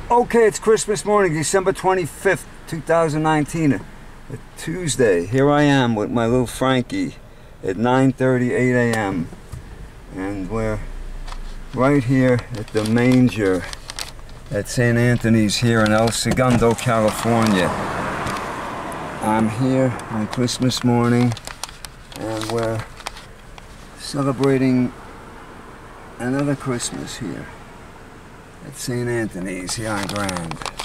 Okay, it's Christmas morning, December 25th, 2019, a Tuesday. Here I am with my little Frankie at 9:38 a.m. and we're right here at the manger at St. Anthony's here in El Segundo, California. I'm here on Christmas morning and we're celebrating another Christmas here at St. Anthony's here on Grand.